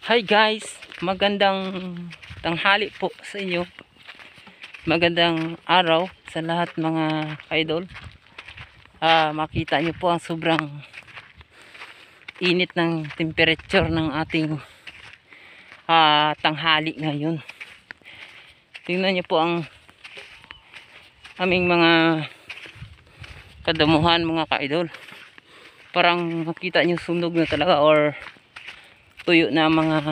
Hi guys, magandang tanghali po sa inyo. Magandang araw sa lahat mga idol. Makita nyo po ang sobrang init ng temperature ng ating tanghali ngayon. Tingnan nyo po ang aming mga kadamuhan mga ka-idol. Parang makita nyo sunog na talaga or tuyo na mga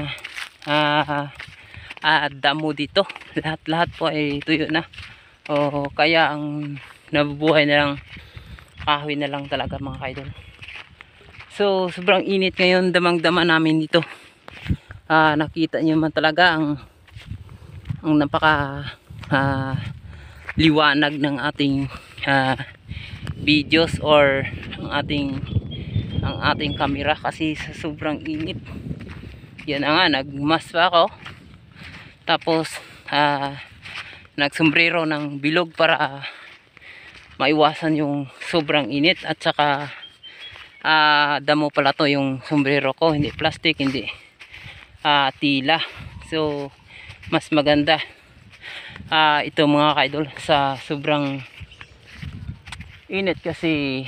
damo dito. Lahat po ay tuyo na. O kaya ang nabubuhay na lang kahoy na lang talaga mga kaidol. So sobrang init ngayon, damang-dama namin dito. Nakita niyo man talaga ang napaka liwanag ng ating videos or ang ating camera kasi sa sobrang init. Yan nga, nagmask pa ako. Tapos nagsombrero ng bilog para maiwasan yung sobrang init. At saka damo pala to yung sombrero ko, hindi plastic, hindi tila. So mas maganda ito mga kaidol sa sobrang init kasi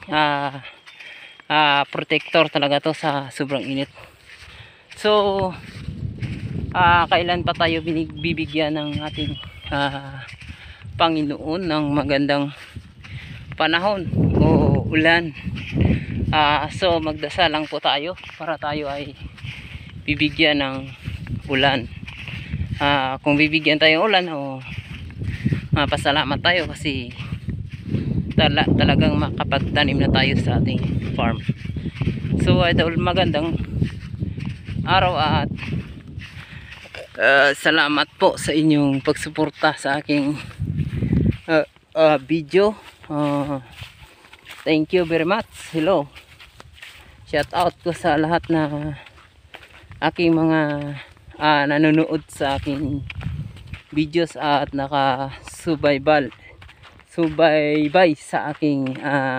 protector talaga to sa sobrang init. So kailan pa tayo bibigyan ng ating Panginoon ng magandang panahon o ulan. So magdasal lang po tayo para tayo ay bibigyan ng ulan. Kung bibigyan tayo ng ulan o pasalamat tayo kasi talagang makapagtanim na tayo sa ating farm. So idol, magandang araw at salamat po sa inyong pagsuporta sa aking video. Thank you very much. Hello, shout out ko sa lahat na aking mga nanonood sa aking videos at nakasubaybay sa aking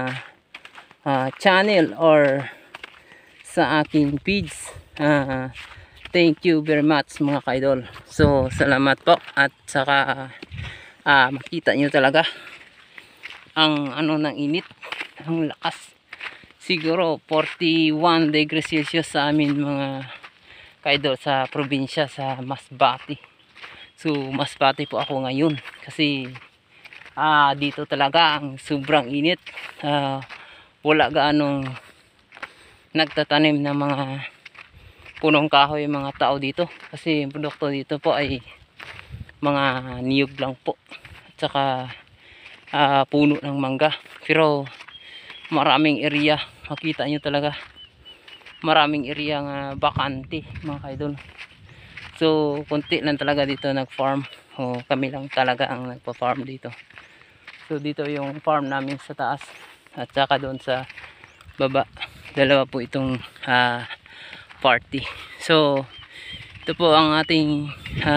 channel or sa aking feeds. Thank you very much mga kaidol. So salamat po at saka makita nyo talaga ang ng init, ang lakas. Siguro 41 degrees Celsius sa amin mga kaidol sa probinsya sa Masbate. So Masbate po ako ngayon kasi dito talaga ang sobrang init. Wala gaanong nagtatanim ng mga punong kahoy mga tao dito kasi yung produkto dito po ay mga niyog lang po at saka puno ng mangga. Pero maraming area, makita nyo talaga maraming area nga bakante mga kaidol. So kunti lang talaga dito nag-farm, o kami lang talaga ang nagpa-farm dito. So dito yung farm namin sa taas at saka doon sa baba, dalawa po itong party. So ito po ang ating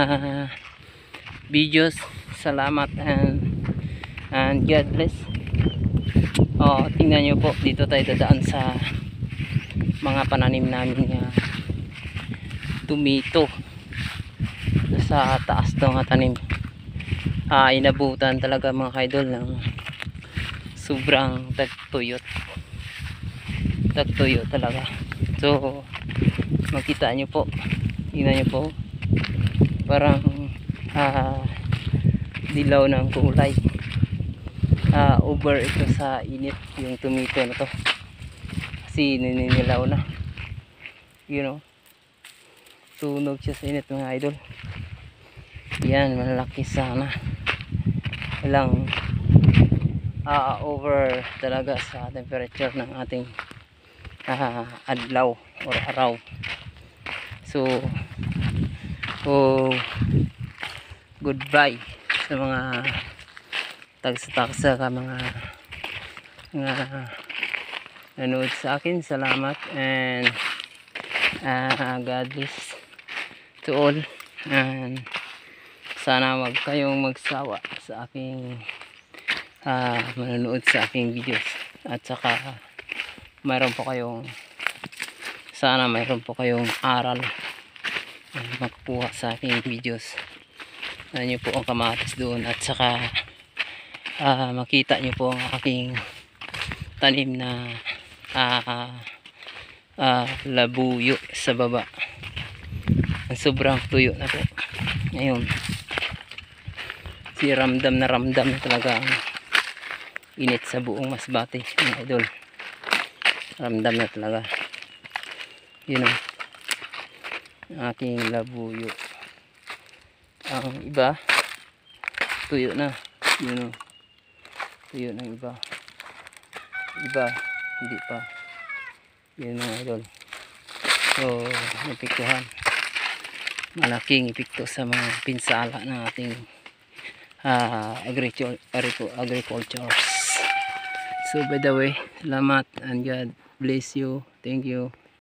videos. Salamat and God bless. Tingnan nyo po, dito tayo dadaan sa mga pananim namin tomato sa taas ng tanim. Inabutan talaga mga kaidol ng sobrang tagtuyot talaga. So makita nyo po, tingnan nyo po, parang dilaw ng kulay. Over ito sa init yung tomato na to kasi ninilaw na, you know, tunog siya sa init mga idol. Yan, malaki sana lang over talaga sa temperature ng ating adlaw or araw. So goodbye sa mga tagsa ka mga nanood sa akin. Salamat and God bless to all, and sana wag kayong magsawa sa aking manonood sa aking videos at saka mayroon po kayong aral magkuha sa aking videos. Ano nyo po ang kamatis doon, at saka makita nyo po ang aking tanim na labuyo sa baba. Sobrang tuyo na po ngayon. Ramdam na talaga ang init sa buong Masbate, mga idol. Ramdam na talaga. Yun ang aking labuyo. Ang iba tuyo na. Yun o, tuyo na iba hindi pa. Yun, mga idol. So napiktuhan, malaking epekto sa mga pinsala ng ating agriculture. So by the way, salamat and God bless you. Thank you.